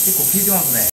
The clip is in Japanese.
結構効いてますね。